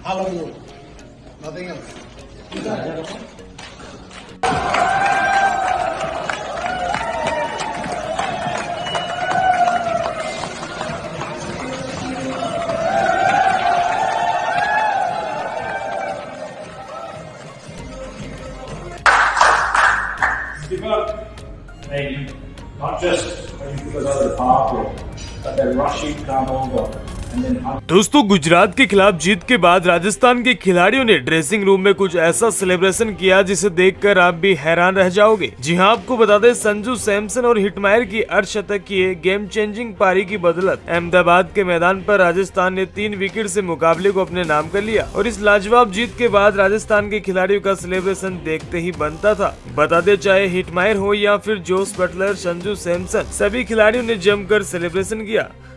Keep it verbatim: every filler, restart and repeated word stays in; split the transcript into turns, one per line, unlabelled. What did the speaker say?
Hallelujah. Nothing else.
Maybe not just when people go to the park, but they're rushing to come over.
दोस्तों, गुजरात के खिलाफ जीत के बाद राजस्थान के खिलाड़ियों ने ड्रेसिंग रूम में कुछ ऐसा सेलिब्रेशन किया जिसे देखकर आप भी हैरान रह जाओगे। जी हां, आपको बता दें, संजू सैमसन और हिटमायर की अर्धशतक की गेम चेंजिंग पारी की बदौलत अहमदाबाद के मैदान पर राजस्थान ने तीन विकेट से मुकाबले को अपने नाम कर लिया और इस लाजवाब जीत के बाद राजस्थान के खिलाड़ियों का सेलिब्रेशन देखते ही बनता था। बता दें, चाहे हिटमायर हो या फिर जोस बटलर, संजू सैमसन, सभी खिलाड़ियों ने जमकर सेलिब्रेशन किया।